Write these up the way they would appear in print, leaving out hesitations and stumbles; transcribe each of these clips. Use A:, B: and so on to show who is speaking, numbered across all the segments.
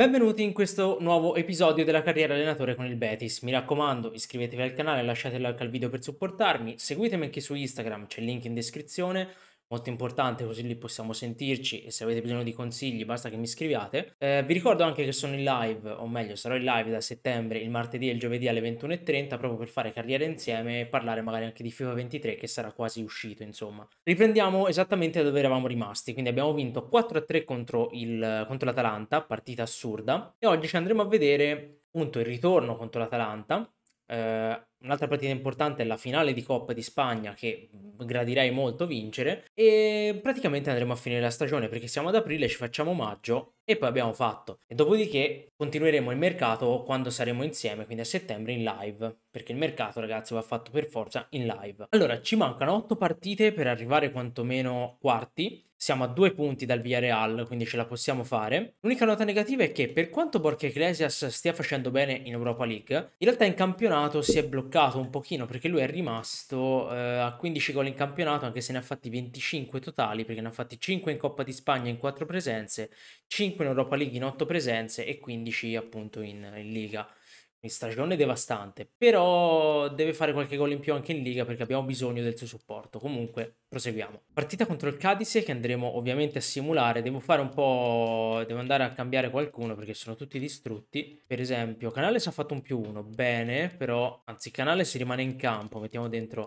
A: Benvenuti in questo nuovo episodio della carriera allenatore con il Betis. Mi raccomando, iscrivetevi al canale, lasciate like al video per supportarmi, seguitemi anche su Instagram, c'è il link in descrizione, molto importante così lì possiamo sentirci e se avete bisogno di consigli basta che mi scriviate. Vi ricordo anche che sono in live, o meglio sarò in live da settembre il martedì e il giovedì alle 21:30 proprio per fare carriera insieme e parlare magari anche di FIFA 23 che sarà quasi uscito insomma. Riprendiamo esattamente da dove eravamo rimasti, quindi abbiamo vinto 4-3 contro l'Atalanta, partita assurda, e oggi ci andremo a vedere appunto il ritorno contro l'Atalanta. Un'altra partita importante è la finale di Coppa di Spagna che gradirei molto vincere e praticamente andremo a finire la stagione perché siamo ad aprile, ci facciamo maggio e poi abbiamo fatto. E dopodiché continueremo il mercato quando saremo insieme, quindi a settembre in live, perché il mercato ragazzi va fatto per forza in live. Allora ci mancano 8 partite per arrivare quantomeno quarti. Siamo a 2 punti dal Villarreal, quindi ce la possiamo fare. L'unica nota negativa è che per quanto Borja Iglesias stia facendo bene in Europa League, in realtà in campionato si è bloccato un pochino perché lui è rimasto a 15 gol in campionato, anche se ne ha fatti 25 totali, perché ne ha fatti 5 in Coppa di Spagna in 4 presenze, 5 in Europa League in 8 presenze e 15 appunto in Liga. In stagione devastante, però deve fare qualche gol in più anche in Liga perché abbiamo bisogno del suo supporto. Comunque, proseguiamo. Partita contro il Cadice che andremo ovviamente a simulare. Devo fare un po'... devo andare a cambiare qualcuno perché sono tutti distrutti. Per esempio, Canales ha fatto un +1, bene, però... anzi, Canales rimane in campo, mettiamo dentro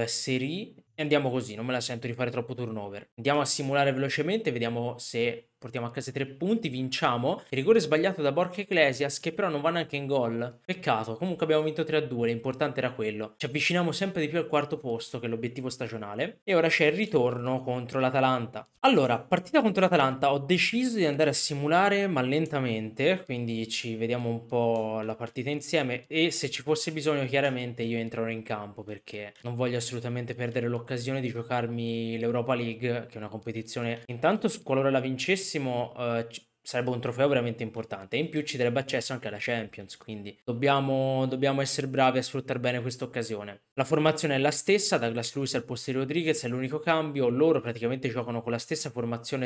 A: Seri e andiamo così, non me la sento di fare troppo turnover. Andiamo a simulare velocemente, vediamo se portiamo a casa i 3 punti, vinciamo. Il rigore sbagliato da Borja Iglesias che però non va neanche in gol. Peccato, comunque abbiamo vinto 3-2, l'importante era quello. Ci avviciniamo sempre di più al quarto posto che è l'obiettivo stagionale. E ora c'è il ritorno contro l'Atalanta. Allora, partita contro l'Atalanta, ho deciso di andare a simulare ma lentamente, quindi ci vediamo un po' la partita insieme e se ci fosse bisogno chiaramente io entrerò in campo perché non voglio assolutamente perdere l'occasione di giocarmi l'Europa League, che è una competizione intanto qualora la vincessimo sarebbe un trofeo veramente importante e in più ci darebbe accesso anche alla Champions, quindi dobbiamo essere bravi a sfruttare bene questa occasione. La formazione è la stessa, Douglas Luiz al posto di Rodriguez è l'unico cambio, loro praticamente giocano con la stessa formazione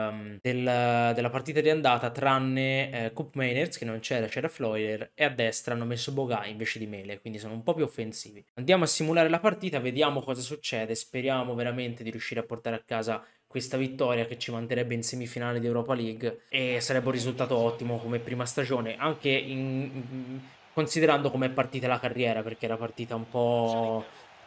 A: della partita di andata tranne Koop Meiners che non c'era Floyer e a destra hanno messo Boga invece di Mele, quindi sono un po' più offensivi. Andiamo a simulare la partita, vediamo cosa succede, speriamo veramente di riuscire a portare a casa questa vittoria che ci manterebbe in semifinale di Europa League e sarebbe un risultato ottimo come prima stagione, anche considerando come è partita la carriera, perché era partita un po'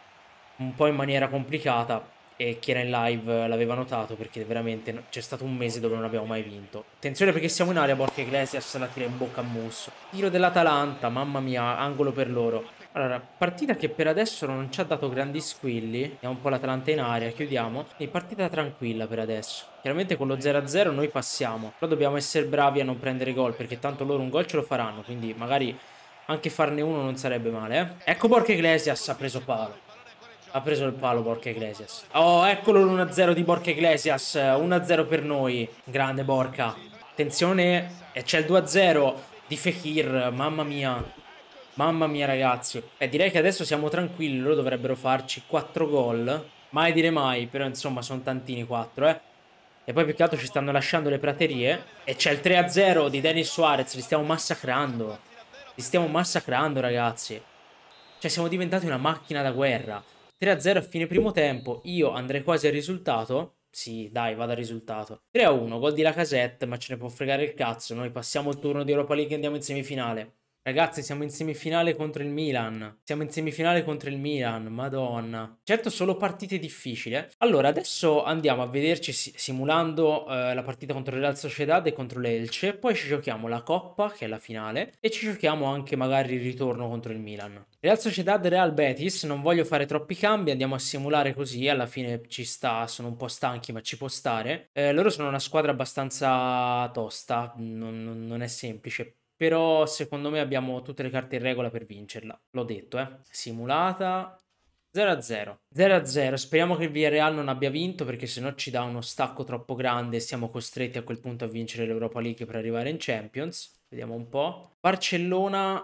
A: in maniera complicata e chi era in live l'aveva notato perché veramente c'è stato un mese dove non abbiamo mai vinto. Attenzione perché siamo in area, Borja Iglesias la tira in bocca a Musso. Tiro dell'Atalanta, mamma mia, angolo per loro. Allora, partita che per adesso non ci ha dato grandi squilli. Andiamo un po' l'Atalanta in area, chiudiamo. E partita tranquilla per adesso. Chiaramente con lo 0-0 noi passiamo, però dobbiamo essere bravi a non prendere gol perché tanto loro un gol ce lo faranno, quindi magari anche farne uno non sarebbe male, eh. Ecco Borja Iglesias ha preso palo. Ha preso il palo Borja Iglesias. Oh, eccolo l'1-0 di Borja Iglesias. 1-0 per noi. Grande Borja. Attenzione. E c'è il 2-0 di Fekir. Mamma mia. Mamma mia ragazzi. Direi che adesso siamo tranquilli. Loro dovrebbero farci 4 gol. Mai dire mai. Però insomma sono tantini 4, eh. E poi più che altro ci stanno lasciando le praterie. E c'è il 3-0 di Denis Suarez. Li stiamo massacrando. Li stiamo massacrando ragazzi. Cioè siamo diventati una macchina da guerra. 3-0 a fine primo tempo, io andrei quasi al risultato. Sì, dai, vado al risultato. 3-1, gol di Lacazette, ma ce ne può fregare il cazzo. Noi passiamo il turno di Europa League e andiamo in semifinale. Ragazzi, siamo in semifinale contro il Milan. Siamo in semifinale contro il Milan, madonna. Certo, solo partite difficili, eh. Allora, adesso andiamo a vederci simulando la partita contro il Real Sociedad e contro l'Elche. Poi ci giochiamo la Coppa, che è la finale, e ci giochiamo anche magari il ritorno contro il Milan. Real Sociedad, Real Betis, non voglio fare troppi cambi, andiamo a simulare così, alla fine ci sta, sono un po' stanchi ma ci può stare. Loro sono una squadra abbastanza tosta, non è semplice. Però secondo me abbiamo tutte le carte in regola per vincerla. L'ho detto, eh. Simulata 0-0. 0-0. Speriamo che il Villarreal non abbia vinto perché sennò ci dà uno stacco troppo grande e siamo costretti a quel punto a vincere l'Europa League per arrivare in Champions. Vediamo un po'. Barcellona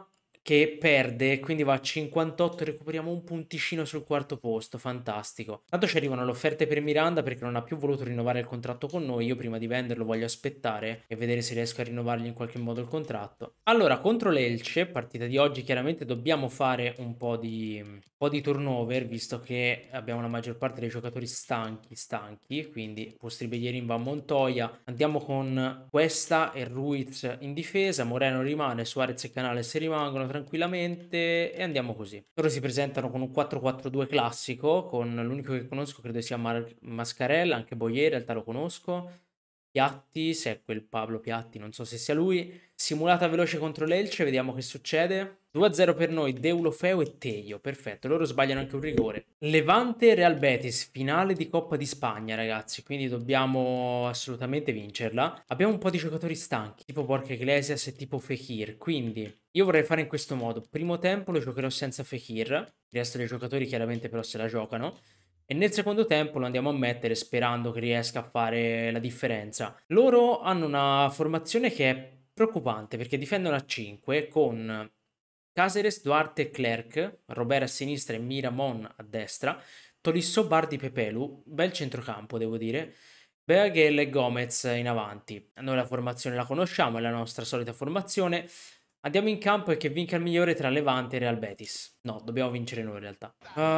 A: che perde, quindi va a 58, recuperiamo un punticino sul quarto posto, fantastico. Tanto ci arrivano le offerte per Miranda perché non ha più voluto rinnovare il contratto con noi, io prima di venderlo voglio aspettare e vedere se riesco a rinnovargli in qualche modo il contratto. Allora, contro l'Elce, partita di oggi, chiaramente dobbiamo fare un po' di turnover, visto che abbiamo la maggior parte dei giocatori stanchi, quindi Postribelierin va a Montoya, andiamo con Cuesta e Ruiz in difesa, Moreno rimane, Suarez e Canales rimangono tranquillamente e andiamo così. Loro si presentano con un 4-4-2 classico, con l'unico che conosco credo sia Mascarella, anche Boyer in realtà lo conosco, Piatti, se è quel Pablo Piatti, non so se sia lui. Simulata veloce contro l'Elce, vediamo che succede. 2-0 per noi, Deulofeu e Teio, perfetto, loro sbagliano anche un rigore. Levante Real Betis, finale di Coppa di Spagna ragazzi, quindi dobbiamo assolutamente vincerla. Abbiamo un po' di giocatori stanchi, tipo Borja Iglesias e tipo Fekir, quindi io vorrei fare in questo modo. Primo tempo lo giocherò senza Fekir, il resto dei giocatori chiaramente però se la giocano. E nel secondo tempo lo andiamo a mettere sperando che riesca a fare la differenza. Loro hanno una formazione che è preoccupante perché difendono a 5 con Caceres, Duarte e Clerc, Robert a sinistra e Miramon a destra, Tolisso, Bardi, Pepelu, bel centrocampo devo dire, Beaghel e Gomez in avanti. Noi la formazione la conosciamo, è la nostra solita formazione. Andiamo in campo e che vinca il migliore tra Levante e Real Betis. No, dobbiamo vincere noi in realtà.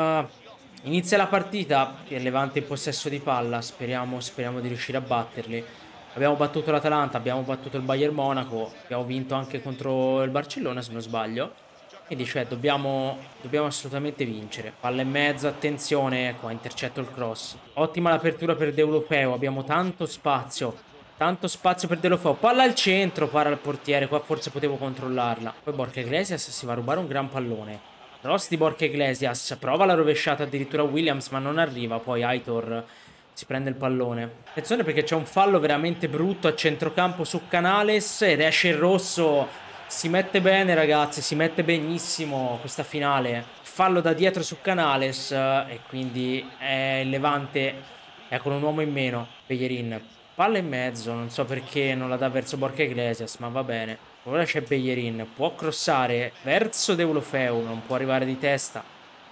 A: Inizia la partita, il Levante in possesso di palla, speriamo di riuscire a batterli. Abbiamo battuto l'Atalanta, abbiamo battuto il Bayern Monaco, abbiamo vinto anche contro il Barcellona se non sbaglio. Quindi cioè dobbiamo assolutamente vincere. Palla e mezzo, attenzione, qua intercetto il cross. Ottima l'apertura per Deulofeu, abbiamo tanto spazio per Deulofeu. Palla al centro, para il portiere, qua forse potevo controllarla. Poi Borja Iglesias si va a rubare un gran pallone. Cross di Borja Iglesias, prova la rovesciata addirittura Williams ma non arriva, poi Aitor si prende il pallone. Attenzione perché c'è un fallo veramente brutto a centrocampo su Canales ed esce il rosso. Si mette bene ragazzi, si mette benissimo questa finale. Fallo da dietro su Canales e quindi il Levante è con un uomo in meno. Bellerin, palla in mezzo, non so perché non la dà verso Borja Iglesias, ma va bene. Ora c'è Bellerin, può crossare verso Deulofeu, non può arrivare di testa.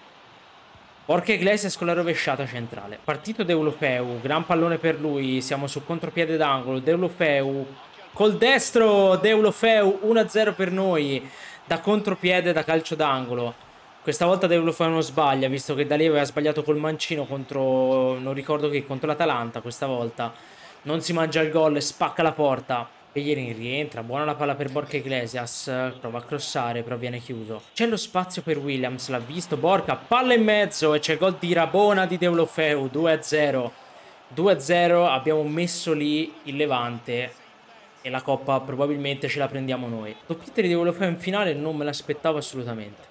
A: Borja Iglesias con la rovesciata centrale. Partito Deulofeu, gran pallone per lui, siamo su contropiede d'angolo. Deulofeu col destro, Deulofeu 1-0 per noi, da contropiede, da calcio d'angolo. Questa volta Deulofeu non sbaglia, visto che Dalì aveva sbagliato col mancino contro, non ricordo che, contro l'Atalanta questa volta. Non si mangia il gol e spacca la porta. Bellerin rientra, buona la palla per Borja Iglesias, prova a crossare però viene chiuso. C'è lo spazio per Williams, l'ha visto Borja, palla in mezzo e c'è il gol di Rabona di Deulofeu, 2-0. 2-0, abbiamo messo lì il Levante e la Coppa probabilmente ce la prendiamo noi. Doppietta di Deulofeu in finale non me l'aspettavo assolutamente.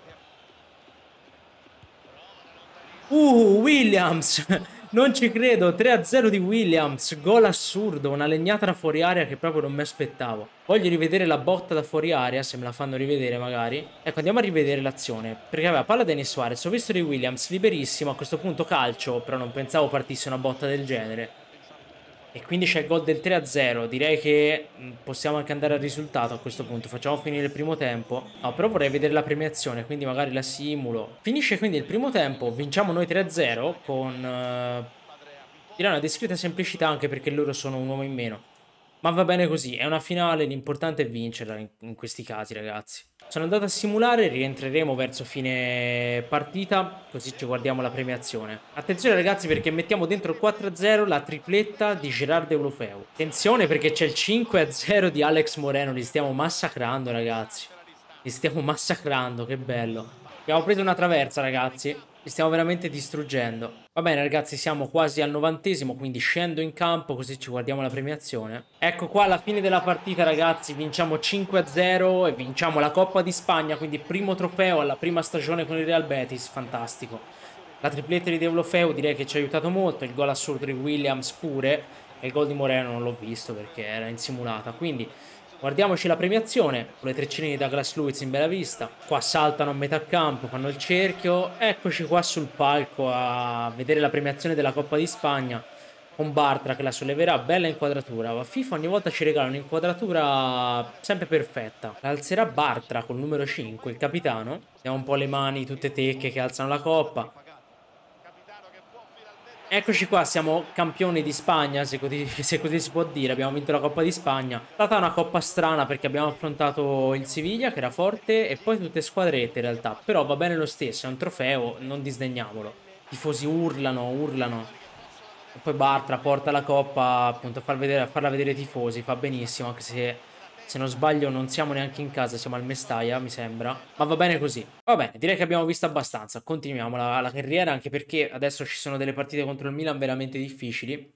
A: Williams! Non ci credo, 3-0 di Williams, gol assurdo, una legnata da fuori area che proprio non mi aspettavo. Voglio rivedere la botta da fuori area, se me la fanno rivedere magari. Ecco, andiamo a rivedere l'azione, perché aveva palla Denis Suarez, ho visto di Williams, liberissimo, a questo punto calcio, però non pensavo partisse una botta del genere. E quindi c'è il gol del 3-0, direi che possiamo anche andare al risultato a questo punto, facciamo finire il primo tempo. No, però vorrei vedere la premiazione, quindi magari la simulo. Finisce quindi il primo tempo, vinciamo noi 3-0 con direi una discreta semplicità anche perché loro sono un uomo in meno. Ma va bene così, è una finale, l'importante è vincerla in questi casi ragazzi. Sono andato a simulare, rientreremo verso fine partita, così ci guardiamo la premiazione. Attenzione ragazzi perché mettiamo dentro il 4-0 la tripletta di Gerard Deulofeu. Attenzione perché c'è il 5-0 di Alex Moreno, li stiamo massacrando ragazzi. Li stiamo massacrando, che bello. Abbiamo preso una traversa ragazzi, li stiamo veramente distruggendo. Va bene ragazzi, siamo quasi al 90°, quindi scendo in campo così ci guardiamo la premiazione. Ecco qua alla fine della partita ragazzi, vinciamo 5-0 e vinciamo la Coppa di Spagna, quindi primo trofeo alla prima stagione con il Real Betis, fantastico. La tripletta di Deulofeu direi che ci ha aiutato molto, il gol assurdo di Williams pure, e il gol di Moreno non l'ho visto perché era in simulata, quindi guardiamoci la premiazione, con le treccine di Douglas Luiz in bella vista. Qua saltano a metà campo, fanno il cerchio. Eccoci qua sul palco a vedere la premiazione della Coppa di Spagna. con Bartra che la solleverà, bella inquadratura. Ma FIFA ogni volta ci regala un'inquadratura sempre perfetta. La alzerà Bartra col numero 5, il capitano. Vediamo un po' le mani tutte tecche che alzano la coppa. Eccoci qua, siamo campioni di Spagna, se così, se così si può dire. Abbiamo vinto la Coppa di Spagna. È stata una coppa strana perché abbiamo affrontato il Siviglia, che era forte, e poi tutte squadrette in realtà. Però va bene lo stesso, è un trofeo, non disdegniamolo. I tifosi urlano, urlano. E poi Bartra porta la coppa appunto a farla vedere ai tifosi, fa benissimo, anche se non sbaglio non siamo neanche in casa, siamo al Mestalla, mi sembra. Ma va bene così. Va bene, direi che abbiamo visto abbastanza. Continuiamo la carriera, anche perché adesso ci sono delle partite contro il Milan veramente difficili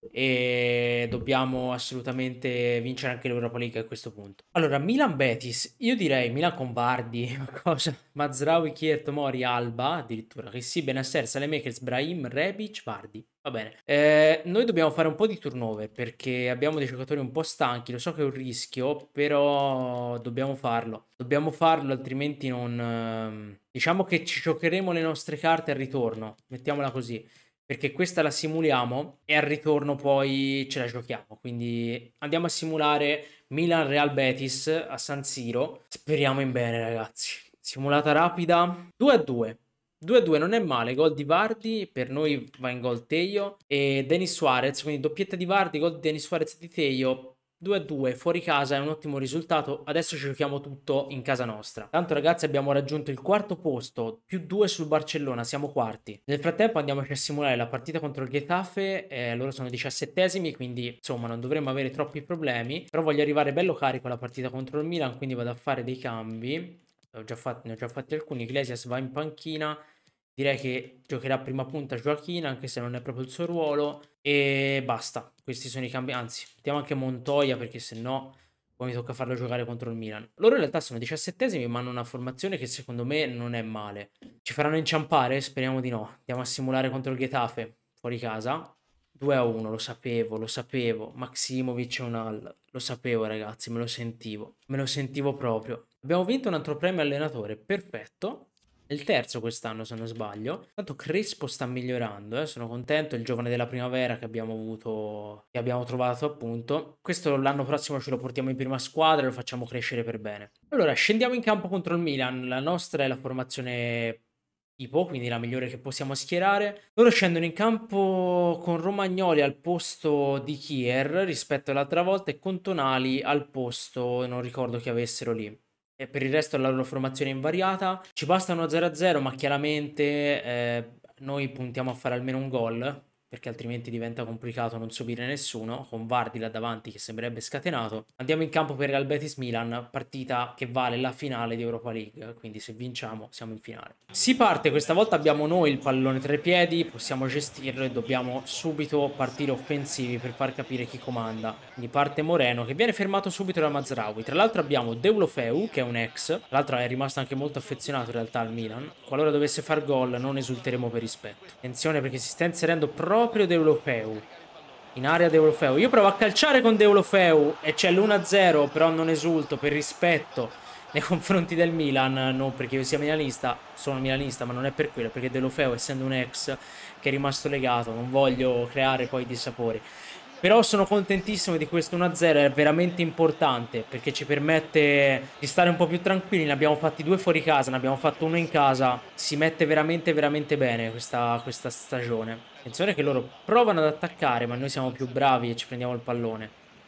A: e dobbiamo assolutamente vincere anche l'Europa League a questo punto. Allora, Milan-Betis, io direi Milan con Vardy, cosa? Mazraoui, Kier, Tomori, Alba, addirittura, che sì, Benasser, Saelemaekers, Brahim, Rebic, Vardy. Va bene. Noi dobbiamo fare un po' di turnover perché abbiamo dei giocatori un po' stanchi. Lo so che è un rischio, però dobbiamo farlo. Dobbiamo farlo, altrimenti non... Diciamo che ci giocheremo le nostre carte al ritorno. Mettiamola così. Perché questa la simuliamo e al ritorno poi ce la giochiamo. Quindi andiamo a simulare Milan-Real Betis a San Siro. Speriamo in bene, ragazzi. Simulata rapida. 2-2. 2-2 non è male, gol di Vardy, per noi va in gol Teio e Denis Suarez, quindi doppietta di Vardy, gol di Denis Suarez e di Teio, 2-2 fuori casa è un ottimo risultato, adesso ci giochiamo tutto in casa nostra. Tanto ragazzi abbiamo raggiunto il quarto posto, più 2 sul Barcellona, siamo quarti. Nel frattempo andiamoci a simulare la partita contro il Getafe, loro sono 17esimi, quindi insomma non dovremmo avere troppi problemi, però voglio arrivare bello carico alla partita contro il Milan, quindi vado a fare dei cambi. Ne ho già fatti alcuni. Iglesias va in panchina. Direi che giocherà prima punta Joaquin, anche se non è proprio il suo ruolo. E basta. Questi sono i cambi. Anzi, mettiamo anche Montoya perché se no poi mi tocca farlo giocare contro il Milan. Loro in realtà sono 17esimi, ma hanno una formazione che secondo me non è male. Ci faranno inciampare? Speriamo di no. Andiamo a simulare contro il Getafe, fuori casa. 2-1, lo sapevo, lo sapevo. Maximovic e Unal. Lo sapevo, ragazzi, me lo sentivo. Me lo sentivo proprio. Abbiamo vinto un altro premio allenatore, perfetto. Il terzo quest'anno se non sbaglio. Tanto Crespo sta migliorando, sono contento, il giovane della primavera che abbiamo avuto, che abbiamo trovato appunto. Questo l'anno prossimo ce lo portiamo in prima squadra e lo facciamo crescere per bene. Allora, scendiamo in campo contro il Milan, la nostra è la formazione tipo, quindi la migliore che possiamo schierare. Loro scendono in campo con Romagnoli al posto di Kier rispetto all'altra volta e con Tonali al posto, non ricordo chi avessero lì. E per il resto la loro formazione è invariata. Ci basta uno 0-0, ma chiaramente noi puntiamo a fare almeno un gol, perché altrimenti diventa complicato non subire nessuno, con Vardy là davanti che sembrerebbe scatenato. Andiamo in campo per Real Betis Milan, partita che vale la finale di Europa League, quindi se vinciamo siamo in finale. Si parte, questa volta abbiamo noi il pallone tra i piedi, possiamo gestirlo e dobbiamo subito partire offensivi per far capire chi comanda. Quindi parte Moreno che viene fermato subito da Mazraoui. Tra l'altro abbiamo Deulofeu che è un ex, tra l'altro è rimasto anche molto affezionato in realtà al Milan. Qualora dovesse far gol non esulteremo per rispetto. Attenzione perché si sta inserendo proprio Deulofeu. In area Deulofeu. Io provo a calciare con Deulofeu e c'è l'1-0, però non esulto per rispetto nei confronti del Milan, non perché io sia milanista, sono milanista, ma non è per quello, perché Deulofeu, essendo un ex che è rimasto legato, non voglio creare poi dissapori. Però sono contentissimo di questo 1-0, è veramente importante perché ci permette di stare un po' più tranquilli. Ne abbiamo fatti 2 fuori casa, ne abbiamo fatto 1 in casa. Si mette veramente veramente bene questa stagione. Attenzione che loro provano ad attaccare, ma noi siamo più bravi e ci prendiamo il pallone.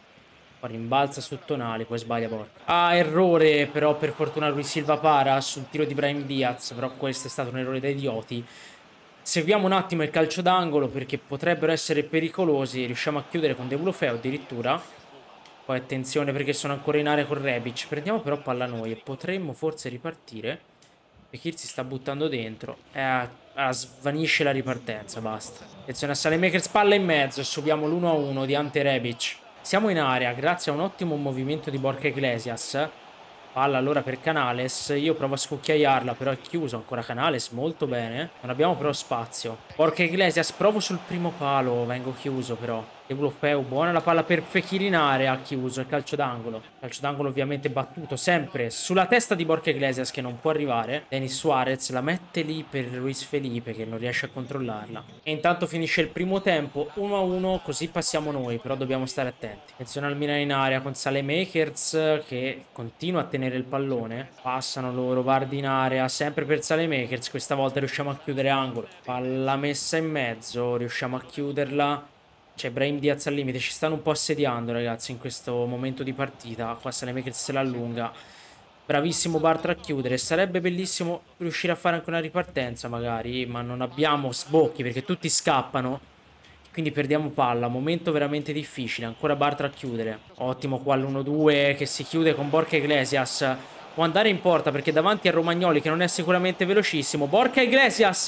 A: Poi rimbalza su Tonali, poi sbaglia porca. Ah, errore però per fortuna Luis Silva para sul tiro di Brahim Diaz, però questo è stato un errore da idioti. Seguiamo un attimo il calcio d'angolo perché potrebbero essere pericolosi. Riusciamo a chiudere con Deulofeu addirittura. Poi attenzione perché sono ancora in area con Rebic. Prendiamo però palla noi e potremmo forse ripartire. Fekir si sta buttando dentro. Svanisce la ripartenza, basta. Attenzione a Saelemaekers, palla in mezzo e subiamo l'1-1 di Ante Rebic. Siamo in area grazie a un ottimo movimento di Borja Iglesias. Palla allora per Canales, io provo a scucchiaiarla, però è chiuso ancora Canales, molto bene. Non abbiamo però spazio. Borja Iglesias, provo sul primo palo, vengo chiuso però. Deulofeu, buona la palla per Fekir in area, ha chiuso il calcio d'angolo. Calcio d'angolo ovviamente battuto sempre sulla testa di Borja Iglesias che non può arrivare. Denis Suarez la mette lì per Luis Felipe che non riesce a controllarla. E intanto finisce il primo tempo 1-1, così passiamo noi, però dobbiamo stare attenti. Attenzione al Milan in area con Saelemaekers che continua a tenere il pallone. Passano loro, Vardy in area, sempre per Saelemaekers, questa volta riusciamo a chiudere angolo. Palla messa in mezzo, riusciamo a chiuderla. C'è Brahim Diaz al limite, ci stanno un po' assediando ragazzi in questo momento di partita. Qua Saelemaekers se la allunga. Bravissimo Bartra a chiudere. Sarebbe bellissimo riuscire a fare anche una ripartenza magari, ma non abbiamo sbocchi perché tutti scappano. Quindi perdiamo palla, momento veramente difficile. Ancora Bartra a chiudere. Ottimo qua l'1-2 che si chiude con Borja Iglesias. Può andare in porta perché davanti a Romagnoli che non è sicuramente velocissimo. Borja Iglesias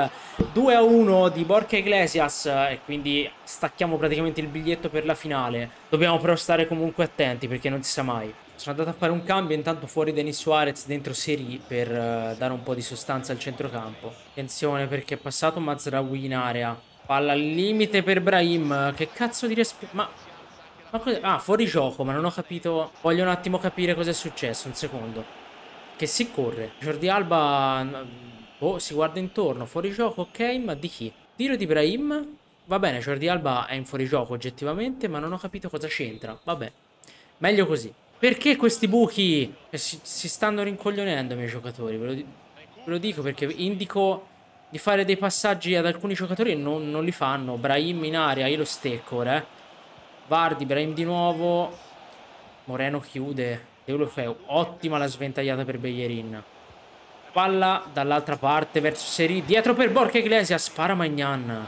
A: 2-1 di Borja Iglesias e quindi stacchiamo praticamente il biglietto per la finale. Dobbiamo però stare comunque attenti perché non si sa mai. Sono andato a fare un cambio, intanto fuori Denis Suarez, dentro Seri per dare un po' di sostanza al centrocampo. Attenzione perché è passato Mazraoui in area. Palla al limite per Brahim. Che cazzo di Ma cos'è? Ah, fuori gioco, ma non ho capito. Voglio un attimo capire cosa è successo, un secondo. Che si corre. Jordi Alba... Oh, si guarda intorno. Fuori gioco, ok, ma di chi? Tiro di Brahim. Va bene, Jordi Alba è in fuorigioco oggettivamente, ma non ho capito cosa c'entra. Vabbè, meglio così. Perché questi buchi? Si stanno rincoglionendo i miei giocatori, ve lo dico perché indico di fare dei passaggi ad alcuni giocatori e non li fanno. Brahim in aria, io lo stecco ora, Vardy, Brahim di nuovo. Moreno chiude. Deulofeu, ottima la sventagliata per Bellerin. Palla dall'altra parte verso Seri. Dietro per Borja Iglesias. Para Maignan.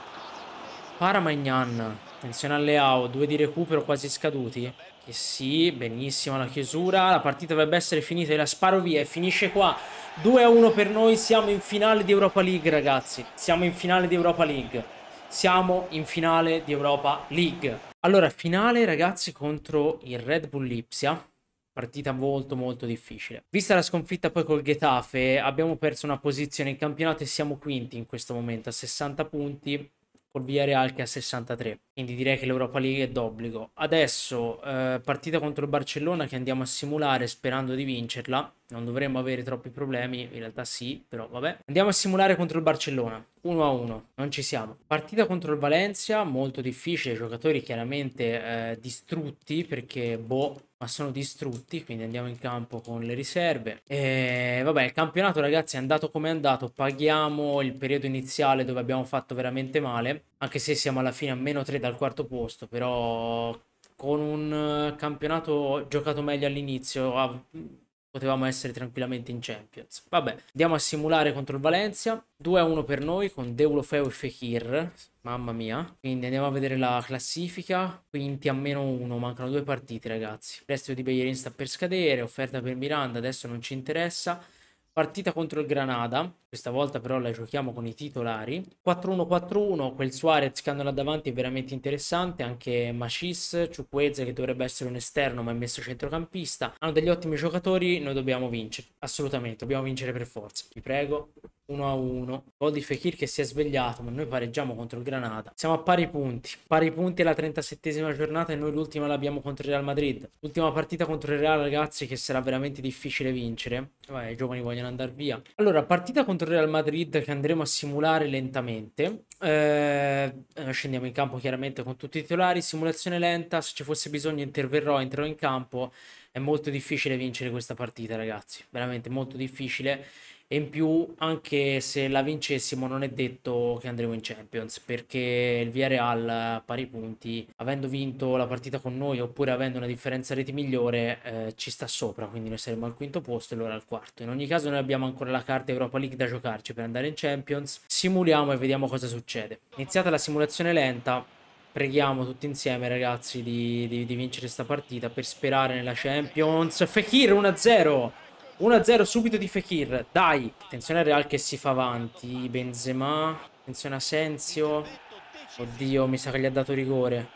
A: Para Maignan. Attenzione al Leao. 2 di recupero quasi scaduti. Che sì, benissima la chiusura. La partita dovrebbe essere finita e la sparo via. E finisce qua. 2-1 per noi. Siamo in finale di Europa League, ragazzi. Siamo in finale di Europa League. Siamo in finale di Europa League. Allora, finale, ragazzi, contro il Red Bull Lipsia. Partita molto molto difficile. Vista la sconfitta poi col Getafe, abbiamo perso una posizione in campionato e siamo quinti in questo momento a 60 punti, col Villarreal che ha 63. Quindi direi che l'Europa League è d'obbligo. Adesso partita contro il Barcellona che andiamo a simulare sperando di vincerla. Non dovremmo avere troppi problemi, in realtà sì, però vabbè. Andiamo a simulare contro il Barcellona, 1-1, non ci siamo. Partita contro il Valencia, molto difficile, giocatori chiaramente distrutti perché boh, ma sono distrutti, quindi andiamo in campo con le riserve. E vabbè, il campionato ragazzi è andato come è andato, paghiamo il periodo iniziale dove abbiamo fatto veramente male, anche se siamo alla fine a -3 dal quarto posto, però con un campionato giocato meglio all'inizio potevamo essere tranquillamente in Champions. Vabbè, andiamo a simulare contro il Valencia. 2-1 per noi con Deulofeu e Fekir. Mamma mia. Quindi andiamo a vedere la classifica. Quinti a -1. Mancano 2 partite, ragazzi. Il prestito di Bellerin sta per scadere. Offerta per Miranda. Adesso non ci interessa. Partita contro il Granada. Questa volta però la giochiamo con i titolari. 4-1-4-1. Quel Suarez che hanno là davanti è veramente interessante. Anche Macis, Chukwueze che dovrebbe essere un esterno ma è messo centrocampista. Hanno degli ottimi giocatori. Noi dobbiamo vincere. Assolutamente. Dobbiamo vincere per forza. Vi prego. 1-1. Gol di Fekir che si è svegliato, ma noi pareggiamo contro il Granada. Siamo a pari punti. Pari punti alla 37esima giornata e noi l'ultima l'abbiamo contro il Real Madrid. L'ultima partita contro il Real, ragazzi, che sarà veramente difficile vincere. Vabbè, i giovani vogliono andare via. Allora, partita contro il Real Madrid che andremo a simulare lentamente. Scendiamo in campo chiaramente con tutti i titolari. Simulazione lenta. Se ci fosse bisogno entrerò in campo. È molto difficile vincere questa partita, ragazzi. Veramente molto difficile. E in più, anche se la vincessimo, non è detto che andremo in Champions, perché il Villarreal a pari punti, avendo vinto la partita con noi oppure avendo una differenza reti migliore, ci sta sopra, quindi noi saremo al quinto posto e loro al quarto. In ogni caso noi abbiamo ancora la carta Europa League da giocarci per andare in Champions. Simuliamo e vediamo cosa succede. Iniziata la simulazione lenta, preghiamo tutti insieme, ragazzi, di vincere sta partita per sperare nella Champions. Fekir 1-0. 1-0 subito di Fekir, dai. Attenzione al Real che si fa avanti. Benzema. Attenzione a Asensio. Oddio, mi sa che gli ha dato rigore.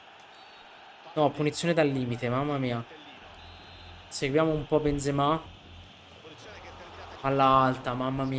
A: No, punizione dal limite, mamma mia. Seguiamo un po' Benzema. Palla alta, mamma mia.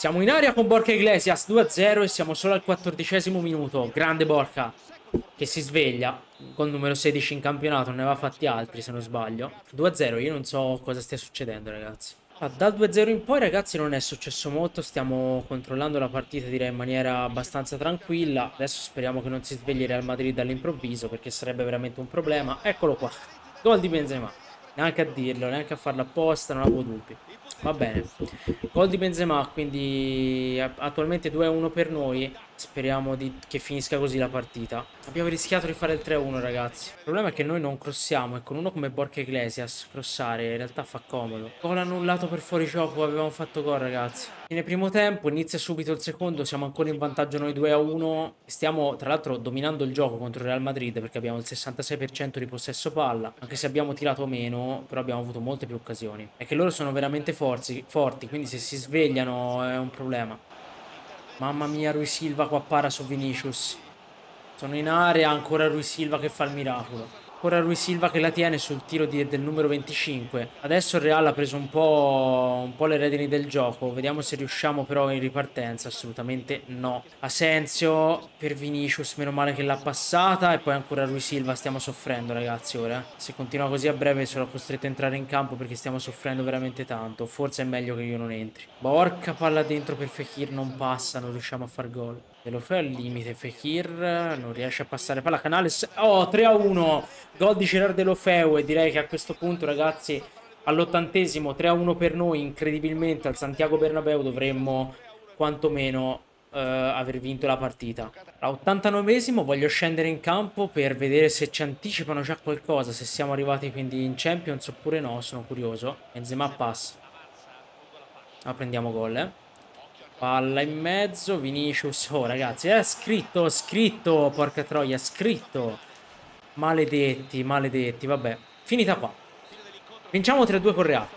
A: Siamo in aria con Borja Iglesias 2-0 e siamo solo al 14° minuto. Grande Borja che si sveglia. Gol numero 16 in campionato, non ne aveva fatti altri se non sbaglio. 2-0, io non so cosa stia succedendo, ragazzi. Dal 2-0 in poi, ragazzi, non è successo molto. Stiamo controllando la partita, direi, in maniera abbastanza tranquilla. Adesso speriamo che non si svegli Real Madrid all'improvviso, perché sarebbe veramente un problema. Eccolo qua, gol di Benzema. Neanche a dirlo, neanche a farlo apposta, non avevo dubbi. Va bene, gol di Benzema, quindi attualmente 2-1 per noi. Speriamo che finisca così la partita. Abbiamo rischiato di fare il 3-1, ragazzi. Il problema è che noi non crossiamo e con uno come Borja Iglesias crossare in realtà fa comodo. Gol annullato per fuorigioco, avevamo fatto gol, ragazzi. Fine primo tempo, inizia subito il secondo, siamo ancora in vantaggio noi 2-1. Stiamo tra l'altro dominando il gioco contro il Real Madrid perché abbiamo il 66% di possesso palla. Anche se abbiamo tirato meno, però abbiamo avuto molte più occasioni. È che loro sono veramente forti, quindi se si svegliano è un problema. Mamma mia, Rui Silva qua para su Vinicius. Sono in area, ancora Rui Silva che fa il miracolo. Ancora Rui Silva che la tiene sul tiro del numero 25. Adesso il Real ha preso un po' le redini del gioco. Vediamo se riusciamo però in ripartenza. Assolutamente no. Asensio per Vinicius, meno male che l'ha passata. E poi ancora Rui Silva, stiamo soffrendo, ragazzi, ora. Se continua così a breve sarò costretto a entrare in campo perché stiamo soffrendo veramente tanto. Forse è meglio che io non entri. Porca palla dentro per Fekir, non passa, non riusciamo a far gol. De lo fai al limite, Fekir non riesce a passare palla. Canales, oh, 3-1, gol di Gerard Deulofeu. E direi che a questo punto, ragazzi, all'80° 3-1 per noi, incredibilmente al Santiago Bernabéu dovremmo quantomeno aver vinto la partita. All'89° voglio scendere in campo per vedere se ci anticipano già qualcosa, se siamo arrivati quindi in Champions oppure no, sono curioso. Benzema passa. Prendiamo gol, Palla in mezzo, Vinicius. Oh, ragazzi, scritto, porca troia, scritto. Maledetti, maledetti, vabbè. Finita qua. Vinciamo 3-2 con Real.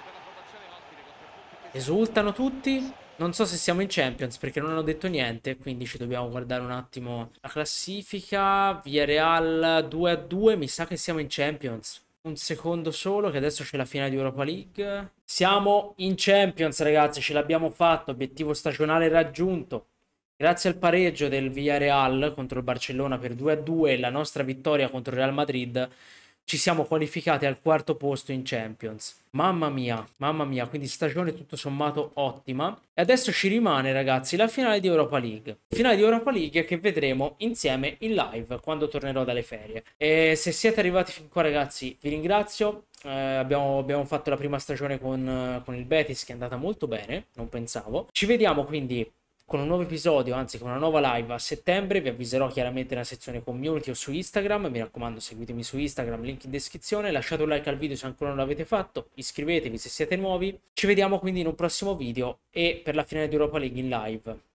A: Esultano tutti. Non so se siamo in Champions perché non hanno detto niente, quindi ci dobbiamo guardare un attimo la classifica. Villarreal 2-2, mi sa che siamo in Champions. Un secondo solo, che adesso c'è la finale di Europa League. Siamo in Champions, ragazzi, ce l'abbiamo fatto, obiettivo stagionale raggiunto. Grazie al pareggio del Villarreal contro il Barcellona per 2-2 e la nostra vittoria contro il Real Madrid, ci siamo qualificati al 4° posto in Champions. Mamma mia, quindi stagione tutto sommato ottima. E adesso ci rimane, ragazzi, la finale di Europa League. Finale di Europa League che vedremo insieme in live quando tornerò dalle ferie. E se siete arrivati fin qua, ragazzi, vi ringrazio. Abbiamo fatto la prima stagione con il Betis, che è andata molto bene, non pensavo. Ci vediamo quindi con un nuovo episodio, anzi con una nuova live a settembre. Vi avviserò chiaramente nella sezione community o su Instagram. Mi raccomando, seguitemi su Instagram, link in descrizione. Lasciate un like al video se ancora non l'avete fatto, iscrivetevi se siete nuovi. Ci vediamo quindi in un prossimo video e per la finale di Europa League in live.